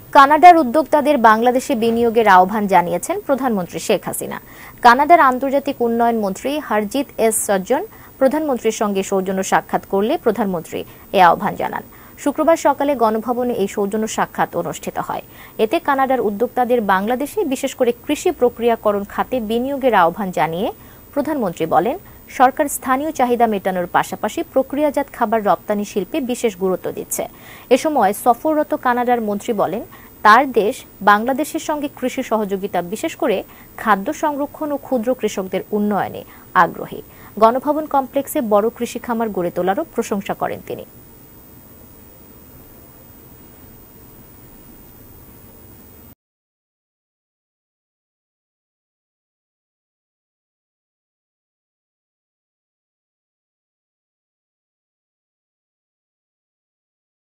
কানাডার উদ্যোক্তাদের বাংলাদেশে বিনিয়োগের আহ্বান জানিয়েছেন প্রধানমন্ত্রী শেখ হাসিনা। কানাডার আন্তর্জাতিক উন্নয়ন মন্ত্রী হরজিত এস সজ্জন প্রধানমন্ত্রীর সঙ্গে সৌজন্য সাক্ষাৎ করলে প্রধানমন্ত্রী এই আহ্বান জানান। শুক্রবার সকালে গণভবনে এই সৌজন্য সাক্ষাৎ অনুষ্ঠিত হয়। এতে কানাডার উদ্যোক্তাদের বাংলাদেশে বিশেষ করে কৃষি প্রক্রিয়াকরণ খাতে বিনিয়োগের আহ্বান জানিয়ে প্রধানমন্ত্রী বলেন, সরকার স্থানীয় চাহিদা মেটানোর পাশাপাশি প্রক্রিয়াজাত খাবার রপ্তানি শিল্পে বিশেষ গুরুত্ব দিচ্ছে। এ সময় সফররত কানাডার মন্ত্রী বলেন, তার দেশ বাংলাদেশের সঙ্গে কৃষি সহযোগিতা বিশেষ করে খাদ্য সংরক্ষণ ও ক্ষুদ্র কৃষকদের উন্নয়নে আগ্রহী। গণভবন কমপ্লেক্সে বড় কৃষি খামার গড়ে তোলারও প্রশংসা করেন তিনি।